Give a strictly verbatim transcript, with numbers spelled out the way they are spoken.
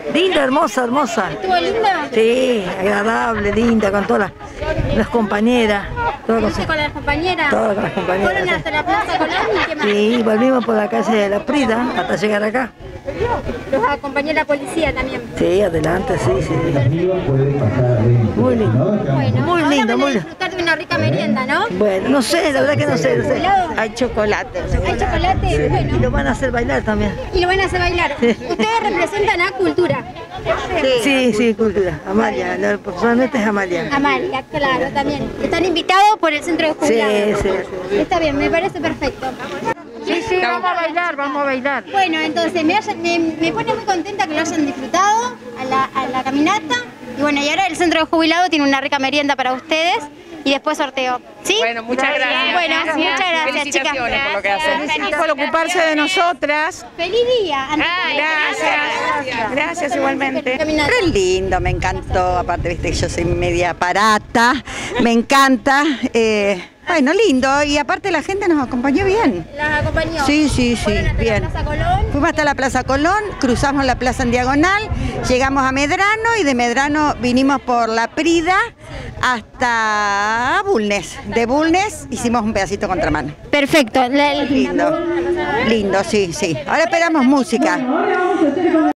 Linda, hermosa, hermosa. ¿Estuvo linda? Sí, agradable, linda, con todas las, las compañeras. Todo con, ¿Fuiste con las compañeras? Todas con las compañeras. ¿Fueron hasta la Plaza Colón y qué más? Sí, volvimos por la calle de la Prida hasta llegar acá. Los acompañó la policía también. Sí, adelante, sí, sí. Muy lindo. Bueno, Muy ahora lindo, van a muy lindo. disfrutar de una rica merienda, ¿no? Bueno, no sé, la verdad que no sé. No sé. Hay chocolate. ¿Hay chocolate? Y Bueno. lo van a hacer bailar también. Y lo van a hacer bailar. Ustedes representan a Cultura. Sí, sí, cultura. Amalia, la- personalmente es Amalia. Amalia, claro, también. Están invitados por el centro de Sí, jubilados. sí, sí. Está bien, me parece perfecto. Sí, sí, vamos a bailar, vamos a bailar. Bueno, entonces me, haya- me, me pone muy contenta que lo hayan disfrutado a la, a la caminata. Y bueno, y ahora el centro de jubilados tiene una rica merienda para ustedes y después sorteo. ¿Sí? Bueno, muchas gracias. Bueno, muchas gracias, chicas. Felicitaciones por lo que hacen. Gracias por ocuparse de nosotras. Feliz día. Antes de- Gracias. Gracias igualmente. Caminata. Re lindo, me encantó. Aparte, viste que yo soy media parata. Me encanta. eh, bueno, lindo. Y aparte la gente nos acompañó bien. Las acompañó. Sí, sí, sí, Fueron hasta bien. la Plaza Colón. Fuimos hasta la Plaza Colón, cruzamos la plaza en diagonal, llegamos a Medrano y de Medrano vinimos por la Prida hasta Bulnes. De Bulnes hicimos un pedacito contramano. Perfecto. La- Lindo, lindo, sí, sí. Ahora esperamos música.